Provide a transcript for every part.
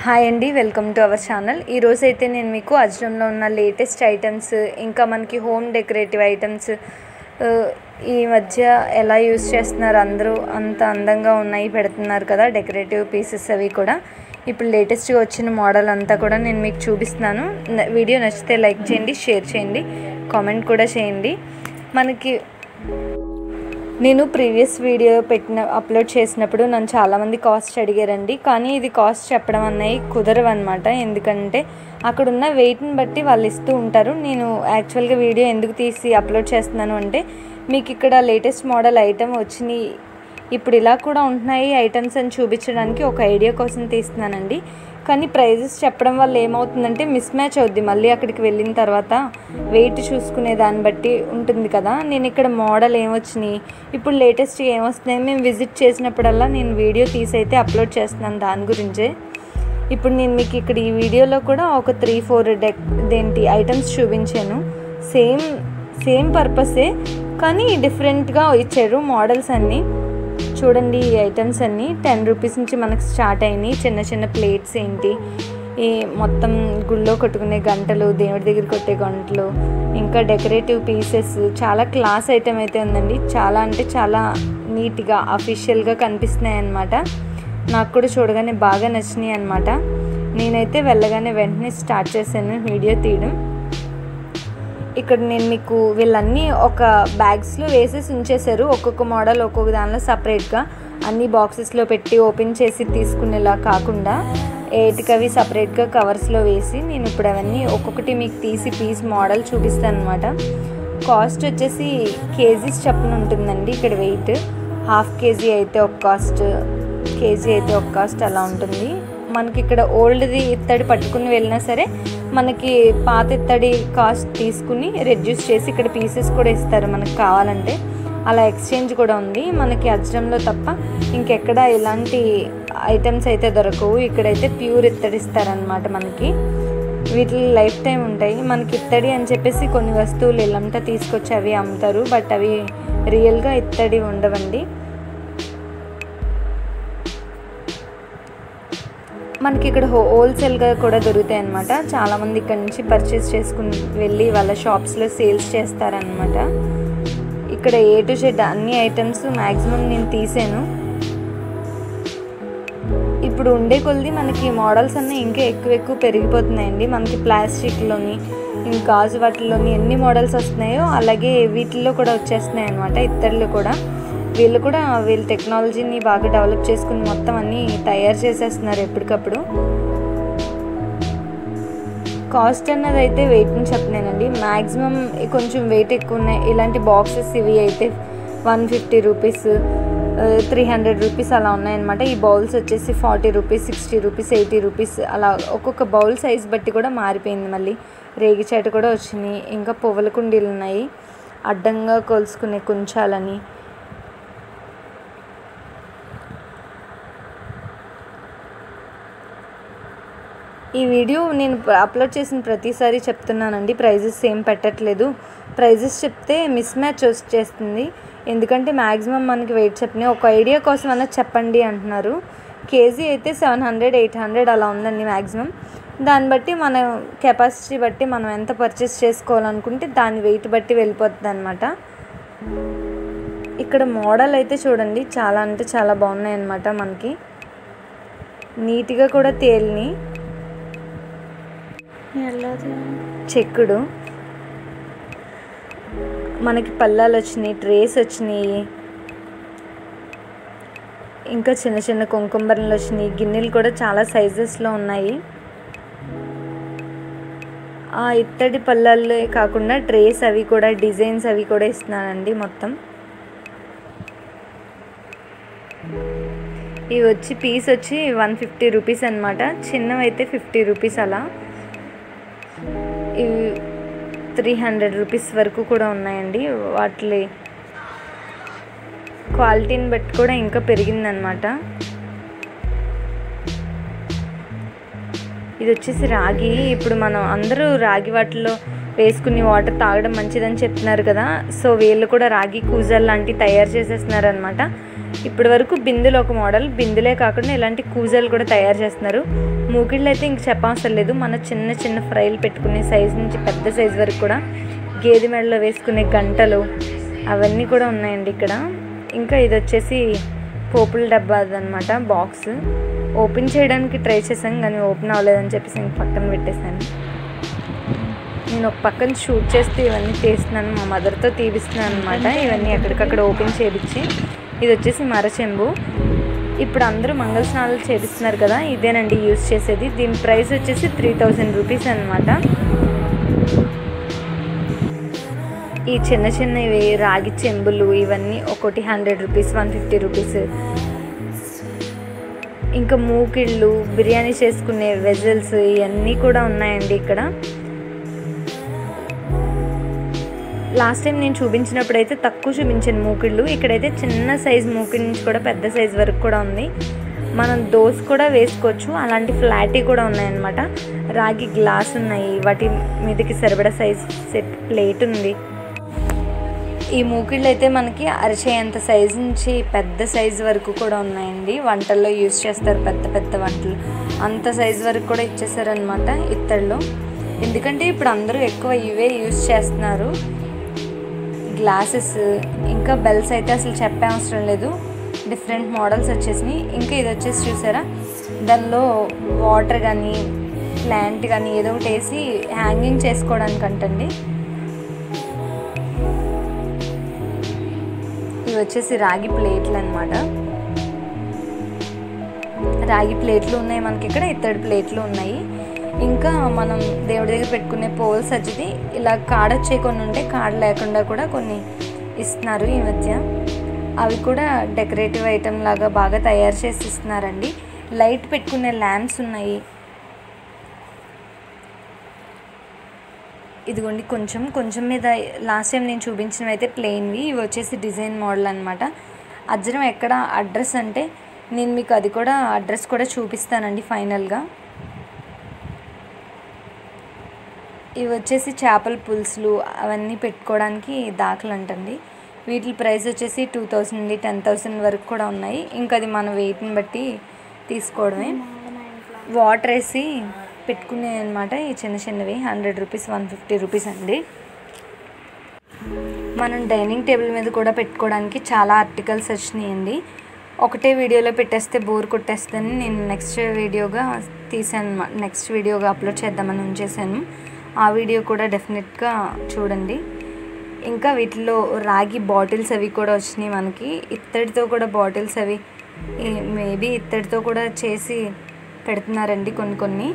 Hi అండి, welcome to our channel. ఈరోజు అయితే నేను మీకు అజ్రంలో ఉన్న లేటెస్ట్ ఐటమ్స్, ఇంకా మనకి హోమ్ డెకరేటివ్ ఐటమ్స్ ఈ మధ్య ఎలా యూస్ చేస్తున్నారు, అందరూ అంత అందంగా ఉన్నాయి పెడుతున్నారు కదా డెకరేటివ్ పీసెస్. అవి కూడా ఇప్పుడు లేటెస్ట్గా వచ్చిన మోడల్ అంతా కూడా నేను మీకు చూపిస్తున్నాను. వీడియో నచ్చితే లైక్ చేయండి, షేర్ చేయండి, కామెంట్ కూడా చేయండి. మనకి నేను ప్రీవియస్ వీడియో అప్లోడ్ చేసినప్పుడు నన్ను చాలామంది కాస్ట్ అడిగారండి. కానీ ఇది కాస్ట్ చెప్పడం అన్నవి కుదరవు అనమాట. ఎందుకంటే అక్కడున్న వెయిట్ని బట్టి వాళ్ళు ఇస్తూ ఉంటారు. నేను యాక్చువల్గా వీడియో ఎందుకు తీసి అప్లోడ్ చేస్తున్నాను అంటే, మీకు ఇక్కడ లేటెస్ట్ మోడల్ ఐటమ్ వచ్చినాయి, ఇప్పుడు ఇలా కూడా ఉంటున్నాయి ఐటమ్స్ అని చూపించడానికి ఒక ఐడియా కోసం తీస్తున్నానండి. కానీ ప్రైజెస్ చెప్పడం వల్ల ఏమవుతుందంటే మిస్ మ్యాచ్ అవుద్ది. మళ్ళీ అక్కడికి వెళ్ళిన తర్వాత వెయిట్ చూసుకునే దాన్ని బట్టి ఉంటుంది కదా. నేను ఇక్కడ మోడల్ ఏమొచ్చినాయి, ఇప్పుడు లేటెస్ట్ ఏమొస్తున్నాయి, మేము విజిట్ చేసినప్పుడల్లా నేను వీడియో తీసి అయితే అప్లోడ్ చేస్తున్నాను దాని గురించే. ఇప్పుడు నేను మీకు ఇక్కడ ఈ వీడియోలో కూడా ఒక 3-4 ఐటమ్స్ చూపించాను. సేమ్ పర్పసే కానీ డిఫరెంట్గా ఇచ్చారు మోడల్స్ అన్నీ. చూడండి, ఈ ఐటమ్స్ అన్నీ 10 రూపీస్ నుంచి మనకు స్టార్ట్ అయినాయి. చిన్న చిన్న ప్లేట్స్ ఏంటి, ఈ మొత్తం గుళ్ళో కొట్టుకునే గంటలు, దేవుడి దగ్గర కొట్టే గంటలు, ఇంకా డెకరేటివ్ పీసెస్, చాలా క్లాస్ ఐటమ్ అయితే ఉందండి. చాలా అంటే చాలా నీట్గా అఫీషియల్గా కనిపిస్తున్నాయి అన్నమాట. నాకు కూడా చూడగానే బాగా నచ్చినాయి అన్నమాట. నేనైతే వెళ్ళగానే వెంటనే స్టార్ట్ చేశాను వీడియో తీయడం. ఇక్కడ నేను మీకు వీళ్ళన్నీ ఒక బ్యాగ్స్లో వేసేసి ఉంచేశారు. ఒక్కొక్క మోడల్ ఒక్కొక్క దానిలో సపరేట్గా అన్ని బాక్సెస్లో పెట్టి ఓపెన్ చేసి తీసుకునేలా కాకుండా ఏటికవి సపరేట్గా కవర్స్లో వేసి నేను ఇప్పుడు అవన్నీ ఒక్కొక్కటి మీకు తీసి పీస్ మోడల్ చూపిస్తాను అనమాట. కాస్ట్ వచ్చేసి కేజీస్ చప్పున ఉంటుందండి. ఇక్కడ వెయిట్ 1/2 కేజీ అయితే ఒక కాస్ట్, కేజీ అయితే ఒక కాస్ట్ అలా ఉంటుంది. మనకి ఇక్కడ ఓల్డ్ది ఇత్తడి పట్టుకుని వెళ్ళినా సరే మనకి పాత ఇత్తడి కాస్ట్ తీసుకుని రెడ్యూస్ చేసి ఇక్కడ పీసెస్ కూడా ఇస్తారు మనకు కావాలంటే. అలా ఎక్స్చేంజ్ కూడా ఉంది మనకి అజ్రంలో తప్ప ఇంకెక్కడ ఇలాంటి ఐటమ్స్ అయితే దొరకవు. ఇక్కడైతే ప్యూర్ ఇత్తడి ఇస్తారనమాట మనకి. వీటి లైఫ్ టైం ఉంటాయి. మనకి ఇత్తడి అని చెప్పేసి కొన్ని వస్తువులు ఇల్లంతా తీసుకొచ్చి అవి అమ్ముతారు, బట్ అవి రియల్గా ఇత్తడి ఉండవండి. మనకి ఇక్కడ హోల్సేల్గా కూడా దొరుకుతాయి అన్నమాట. చాలామంది ఇక్కడ నుంచి పర్చేస్ చేసుకుని వెళ్ళి వాళ్ళ షాప్స్లో సేల్స్ చేస్తారనమాట. ఇక్కడ A to Z అన్ని ఐటమ్స్ మ్యాక్సిమం నేను తీసాను. ఇప్పుడు ఉండే కొద్ది మనకి మోడల్స్ అన్నీ ఇంకా ఎక్కువ పెరిగిపోతున్నాయండి. మనకి ప్లాస్టిక్లోని ఇంకా గాజు వాటిల్లోని ఎన్ని మోడల్స్ వస్తున్నాయో అలాగే వీటిల్లో కూడా వచ్చేస్తున్నాయి అన్నమాట. ఇత్తడిలో కూడా వీళ్ళ టెక్నాలజీని బాగా డెవలప్ చేసుకుని మొత్తం అన్నీ తయారు చేసేస్తున్నారు ఎప్పటికప్పుడు. కాస్ట్ అన్నది అయితే వెయిట్ని చెప్పలేనండి. మ్యాక్సిమం కొంచెం వెయిట్ ఎక్కువ ఉన్నాయి ఇలాంటి బాక్సెస్. ఇవి అయితే 150 రూపీస్, 300 రూపీస్ అలా ఉన్నాయన్నమాట. ఈ బౌల్స్ వచ్చేసి 40 రూపీస్, 60 రూపీస్, 80 రూపీస్ అలా ఒక్కొక్క బౌల్ సైజ్ బట్టి కూడా మారిపోయింది. మళ్ళీ రేగిచేట కూడా వచ్చినాయి. ఇంకా పువ్వుల కుండీలు ఉన్నాయి, అడ్డంగా కొలుసుకునే కుంచాలని. ఈ వీడియో నేను అప్లోడ్ చేసిన ప్రతిసారి చెప్తున్నానండి, ప్రైజెస్ ఏం పెట్టట్లేదు. ప్రైజెస్ చెప్తే మిస్ మ్యాచ్ వచ్చేస్తుంది. ఎందుకంటే మ్యాక్సిమం మనకి వెయిట్ చెప్పినాయి. ఒక ఐడియా కోసం అలా చెప్పండి అంటున్నారు. కేజీ అయితే 700-800 అలా ఉందండి మ్యాక్సిమం. దాన్ని బట్టి మన కెపాసిటీ బట్టి మనం ఎంత పర్చేస్ చేసుకోవాలనుకుంటే దాని వెయిట్ బట్టి వెళ్ళిపోతుంది అనమాట. ఇక్కడ మోడల్ అయితే చూడండి, చాలా అంటే చాలా బాగున్నాయి అన్నమాట. మనకి నీట్గా కూడా తేలిని చెక్కుడు, మనకి పల్లాలు వచ్చినాయి, ట్రేస్ వచ్చినాయి, ఇంకా చిన్న చిన్న కుంకుమబరలు వచ్చినాయి. గిన్నెలు కూడా చాలా సైజెస్లో ఉన్నాయి. ఆ ఇత్తడి పల్లాలే కాకుండా ట్రేస్ అవి కూడా డిజైన్స్ అవి కూడా ఇస్తున్నానండి మొత్తం. ఇవి వచ్చి పీస్ వచ్చి 150 రూపీస్ అనమాట. చిన్నవి అయితే 50 రూపీస్ అలా. ఇవి 300 రూపీస్ వరకు కూడా ఉన్నాయండి. వాటి క్వాలిటీని బట్టి కూడా ఇంకా పెరిగిందనమాట. ఇది వచ్చేసి రాగి. ఇప్పుడు మనం అందరూ రాగి వాటిలో వేసుకుని వాటర్ తాగడం మంచిదని చెప్తున్నారు కదా. సో వీళ్ళు కూడా రాగి కూజాలు లాంటివి తయారు చేసేస్తున్నారు అనమాట. ఇప్పటి వరకు బిందెలు ఒక మోడల్, బిందెలే కాకుండా ఇలాంటి కూజాలు కూడా తయారు చేస్తున్నారు. మూకిళ్ళు అయితే ఇంక చెప్పవసరం లేదు, మన చిన్న చిన్న ఫ్రైలు పెట్టుకునే సైజు నుంచి పెద్ద సైజు వరకు కూడా, గేదె మెడలో వేసుకునే గంటలు అవన్నీ కూడా ఉన్నాయండి ఇక్కడ. ఇంకా ఇది వచ్చేసి పోపుల డబ్బా అదనమాట, బాక్స్. ఓపెన్ చేయడానికి ట్రై చేశాను కానీ ఓపెన్ అవ్వలేదని చెప్పేసి ఇంక పక్కన పెట్టేశాను. నేను ఒక పక్కన షూట్ చేస్తే ఇవన్నీ తీస్తున్నాను, మా మదర్తో తీపిస్తున్నాను అనమాట. ఇవన్నీ ఎక్కడికక్కడ ఓపెన్ చేయించి. ఇది వచ్చేసి మరచెంబు. ఇప్పుడు అందరూ మంగళ స్నానాలు చేపిస్తున్నారు కదా, ఇదేనండి యూజ్ చేసేది. దీని ప్రైస్ వచ్చేసి 3000 రూపీస్ అనమాట. ఈ చిన్న చిన్నవి రాగి చెంబులు ఇవన్నీ ఒకటి 100 రూపీస్, 150 రూపీస్. ఇంకా మూకిళ్ళు, బిర్యానీ చేసుకునే వెజల్స్ ఇవన్నీ కూడా ఉన్నాయండి ఇక్కడ. లాస్ట్ టైం నేను చూపించినప్పుడు అయితే తక్కువ చూపించాను మూకిళ్ళు, ఇక్కడైతే చిన్న సైజు మూకిళ్ళ నుంచి కూడా పెద్ద సైజు వరకు కూడా ఉంది. మనం దోశ కూడా వేసుకోవచ్చు, అలాంటి ఫ్లాటీ కూడా ఉన్నాయన్నమాట. రాగి గ్లాస్ ఉన్నాయి, వాటి మీదకి సరిపడా సైజ్ సెట్ ప్లేట్ ఉంది. ఈ మూకిళ్ళు అయితే మనకి అరచేయంత సైజు నుంచి పెద్ద సైజు వరకు కూడా ఉన్నాయండి. వంటల్లో యూజ్ చేస్తారు, పెద్ద పెద్ద వంటలు అంత సైజు వరకు కూడా ఇచ్చేసారనమాట ఇత్తడిలో. ఎందుకంటే ఇప్పుడు అందరూ ఎక్కువ ఇవే యూజ్ చేస్తున్నారు. గ్లాసెస్ ఇంకా బెల్స్ అయితే అసలు చెప్పే అవసరం లేదు, డిఫరెంట్ మోడల్స్ వచ్చేసినాయి. ఇంకా ఇది వచ్చేసి చూసారా, దానిలో వాటర్ కానీ ప్లాంట్ కానీ ఏదో ఒకటి వేసి హ్యాంగింగ్ చేసుకోవడానికి అంటండి. ఇవి వచ్చేసి రాగి ప్లేట్లు అనమాట. రాగి ప్లేట్లు ఉన్నాయి మనకి ఇక్కడ, ఇత్తడి ప్లేట్లు ఉన్నాయి. ఇంకా మనం దేవుడి దగ్గర పెట్టుకునే పోల్స్ వచ్చేది ఇలా కాడ వచ్చే కొన్ని ఉంటే కాడ లేకుండా కూడా కొన్ని ఇస్తున్నారు ఈ మధ్య. అవి కూడా డెకరేటివ్ ఐటెం లాగా బాగా తయారు చేసి ఇస్తున్నారండి. లైట్ పెట్టుకునే ల్యాంప్స్ ఉన్నాయి. ఇదిగోండి కొంచెం మీద లాస్ట్ టైం నేను చూపించినవి అయితే ప్లెయిన్వి, ఇవి వచ్చేసి డిజైన్ మోడల్ అనమాట. అజ్జరం ఎక్కడ అడ్రస్ అంటే నేను మీకు అది కూడా అడ్రస్ కూడా చూపిస్తానండి ఫైనల్గా. ఇవి వచ్చేసి చేపల పులుసులు అవన్నీ పెట్టుకోవడానికి దాఖలు అంటండి. వీటి ప్రైస్ వచ్చేసి 2000 నుండి 10,000 వరకు కూడా ఉన్నాయి. ఇంకా అది మన వెయిట్ని బట్టి తీసుకోవడమే. వాటర్ వేసి పెట్టుకునే అనమాట ఈ చిన్న చిన్నవి, 100 రూపీస్, 150 రూపీస్ అండి. మనం డైనింగ్ టేబుల్ మీద కూడా పెట్టుకోవడానికి చాలా ఆర్టికల్స్ వచ్చినాయండి. ఒకటే వీడియోలో పెట్టేస్తే బోర్ కొట్టేస్తుందని నేను నెక్స్ట్ వీడియోగా అప్లోడ్ చేద్దామని ఉంచేసాను. ఆ వీడియో కూడా డెఫినెట్గా చూడండి. ఇంకా వీటిలో రాగి బాటిల్స్ అవి కూడా వచ్చినాయి మనకి. ఇత్తడితో కూడా బాటిల్స్ అవి మేబీ ఇత్తడితో కూడా చేసి పెడుతున్నారండి కొన్ని.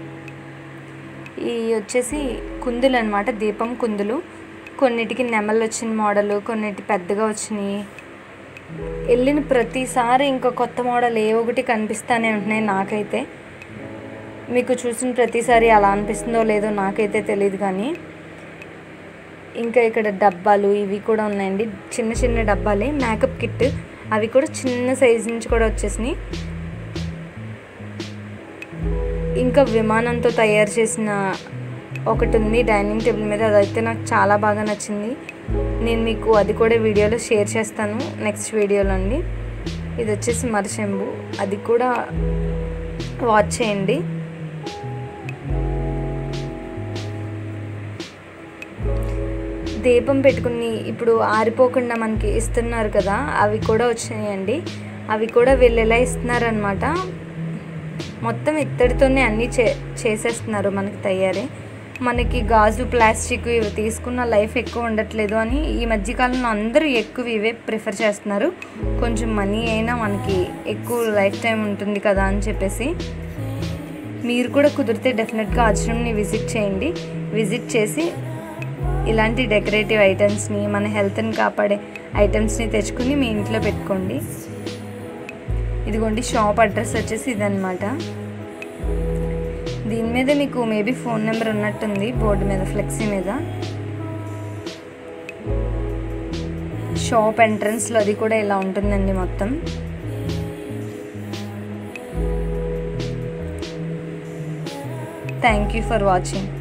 ఈ వచ్చేసి కుందులు అనమాట, దీపం కుందులు. కొన్నిటికి నెమళ్ళు వచ్చిన మోడలు, కొన్నిటి పెద్దగా వచ్చినాయి. వెళ్ళిన ప్రతిసారి ఇంకా కొత్త మోడల్ ఏ ఒకటి కనిపిస్తూనే ఉంటున్నాయి నాకైతే. మీకు చూసిన ప్రతిసారి అలా అనిపిస్తుందో లేదో నాకైతే తెలియదు కానీ. ఇంకా ఇక్కడ డబ్బాలు ఇవి కూడా ఉన్నాయండి, చిన్న చిన్న డబ్బాలే, మేకప్ కిట్. అవి కూడా చిన్న సైజు నుంచి కూడా వచ్చేసినాయి. ఇంకా విమానంతో తయారు చేసిన ఒకటి ఉంది డైనింగ్ టేబుల్ మీద, అదైతే నాకు చాలా బాగా నచ్చింది. నేను మీకు అది కూడా వీడియోలో షేర్ చేస్తాను నెక్స్ట్ వీడియోలో అండి. ఇది వచ్చేసి మరచెంబు, అది కూడా వాచ్ చేయండి. దీపం పెట్టుకుని ఇప్పుడు ఆరిపోకుండా మనకి ఇస్తున్నారు కదా, అవి కూడా వచ్చినాయండి. అవి కూడా వీళ్ళు ఎలా ఇస్తున్నారనమాట, మొత్తం ఇత్తడితోనే అన్నీ చేసేస్తున్నారు మనకి తయారీ. మనకి గాజు, ప్లాస్టిక్ ఇవి తీసుకున్న లైఫ్ ఎక్కువ ఉండట్లేదు అని ఈ మధ్యకాలంలో అందరూ ఎక్కువ ఇవే ప్రిఫర్ చేస్తున్నారు. కొంచెం మనీ అయినా మనకి ఎక్కువ లైఫ్ టైం ఉంటుంది కదా అని చెప్పేసి. మీరు కూడా కుదిరితే డెఫినెట్గా ఆశ్రమ్ని విజిట్ చేయండి. విజిట్ చేసి ఇలాంటి డెకరేటివ్ ఐటమ్స్ని, మన హెల్త్ని కాపాడే ఐటమ్స్ని తెచ్చుకుని మీ ఇంట్లో పెట్టుకోండి. ఇదిగోండి షాప్ అడ్రస్ వచ్చేసి ఇదన్నమాట. దీని మీద మీకు మేబీ ఫోన్ నెంబర్ ఉన్నట్టుంది బోర్డు మీద, ఫ్లెక్సీ మీద. షాప్ ఎంట్రన్స్లో అది కూడా ఇలా ఉంటుందండి మొత్తం. Thank you for watching.